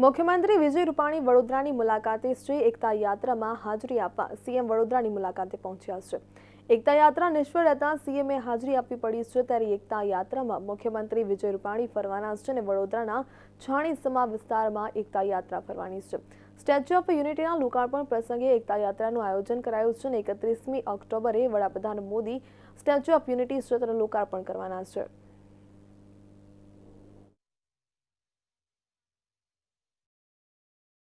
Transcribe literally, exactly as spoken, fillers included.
મુખ્યમંત્રી વિજય રૂપાણી વડોદરાની મુલાકાતે શ્રી એકતા યાત્રામાં હાજરી આપવા સીએમ વડોદરાની મુલાકાતે પહોંચ્યા છે। એકતા યાત્રા નિષ્ફળ રહેતા સીએમએ હાજરી આપવી પડી છે। ત્યારે એકતા યાત્રામાં મુખ્યમંત્રી વિજય રૂપાણી ફરવાના છે અને વડોદરાના છાણી સમા વિસ્તારમાં એકતા યાત્રા ફરવાની છે। સ્ટેચ્યુ ઓફ યુનિટીના લોકાર્પણ પ્રસંગે એકતા યાત્રાનું આયોજન કરાયું છે અને એકત્રીસમી ઓક્ટોબરે વડાપ્રધાન મોદી સ્ટેચ્યુ ઓફ યુનિટી ક્ષેત્રનું લોકાર્પણ કરવાના છે।